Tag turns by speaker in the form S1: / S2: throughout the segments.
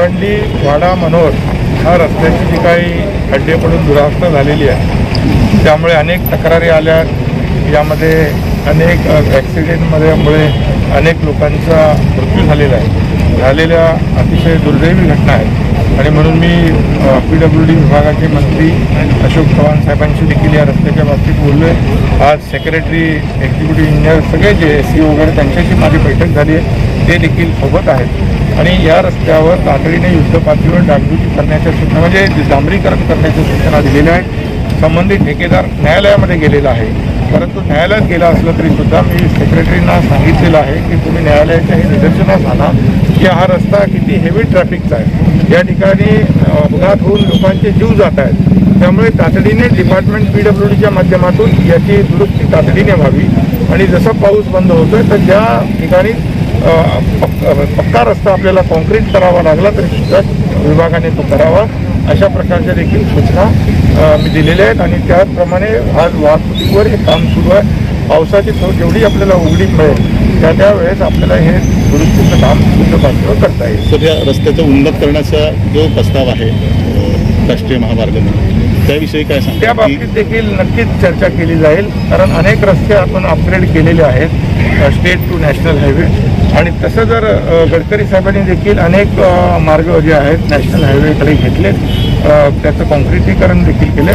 S1: भिवंडी वाडा मनोर हा रस्त्याची जी काही खड्डे पडून दुरावस्था झालेली आहे, त्यामुळे अनेक तक्रारी आल्या। यामध्ये अनेक ॲक्सिडेंटमुळे अनेक लोकांचा मृत्यू झालेला आहे। झालेल्या अतिशय दुर्दैवी घटना आहेत आणि म्हणून मी PWD विभागाचे मंत्री अशोक चव्हाण साहेबांशी देखील या रस्त्याच्या बाबतीत बोललो आहे। आज सेक्रेटरी, एक्झिक्युटिव्ह इंजिनियर सगळे जे SEO वगैरे त्यांच्याशी माझी बैठक झाली आहे, ते देखील सोबत आहेत आणि या रस्त्यावर तातडीने युद्धपातळीवर डागडुजी करण्याच्या सूचना म्हणजे डांबरीकरण करण्याच्या सूचना दिलेल्या आहेत। संबंधित ठेकेदार न्यायालयामध्ये गेलेला आहे, परंतु न्यायालयात गेला असलं तरी सुद्धा मी सेक्रेटरींना सांगितलेलं आहे की तुम्ही न्यायालयाच्या हे निदर्शनास आणा की हा रस्ता किती हेवी ट्रॅफिकचा आहे। या ठिकाणी अपघात होऊन लोकांचे जीव जात आहेत, त्यामुळे तातडीने डिपार्टमेंट PWDच्या माध्यमातून याची दुरुस्ती तातडीने व्हावी आणि जसा पाऊस बंद होतोय तर ज्या ठिकाणी पक्का रस्ता आपल्याला कॉन्क्रीट करावा लागला तरी सुद्धा विभागाने तो करावा, अशा प्रकारच्या देखील सूचना मी दिलेल्या आहेत आणि त्याप्रमाणे आज वाहतुकीवर हे काम सुरू आहे। पावसाची जेवढी आपल्याला उघडीप मिळेल त्यावेळेस आपल्याला हे दुरुस्तीचं काम युद्धपातळीवर करता येईल।
S2: सध्या रस्त्याचं उन्नत करण्याचा जो प्रस्ताव आहे राष्ट्रीय महामार्गाने, त्याविषयी काय सांगता?
S1: त्या बाबतीत देखील नक्कीच चर्चा केली जाईल, कारण अनेक रस्ते आपण अपग्रेड केलेले आहेत स्टेट टू नॅशनल हायवे आणि तसं जर गडकरी साहेबांनी देखील अनेक मार्ग जे आहेत नॅशनल हायवेकडे घेतले, त्याचं कॉन्क्रिटीकरण देखील केले।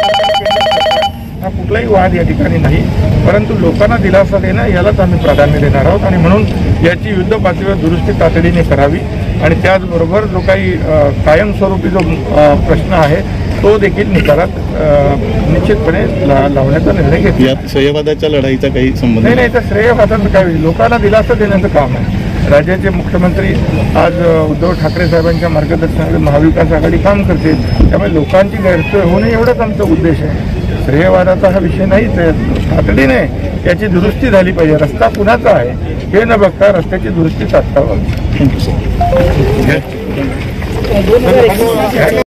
S1: हा कुठलाही वाद या ठिकाणी नाही, परंतु लोकांना दिलासा देणं यालाच आम्ही प्राधान्य देणार आहोत आणि म्हणून याची युद्ध पातळीवर दुरुस्ती तातडीने करावी आणि त्याचबरोबर जो काही कायमस्वरूपी जो प्रश्न आहे तो देखील निकालात निश्चितपणे लावण्याचा निर्णय घेतला।
S2: यात श्रेयवादाच्या लढाईचा काही संबंध
S1: नाही, तर श्रेयवादाचं काय, लोकांना दिलासा देण्याचं काम आहे। राज्याचे मुख्यमंत्री आज उद्धव ठाकरे साहेबांच्या मार्गदर्शनाखाली महाविकास आघाडी काम करते, त्यामुळे लोकांची गैरसोय होणे एवढाच आमचा उद्देश आहे। श्रेयवादाचा हा विषय नाहीच आहे, तातडीने याची दुरुस्ती झाली पाहिजे। रस्ता कुणाचा आहे हे न बघता रस्त्याची दुरुस्ती तात्काळ व्हावी।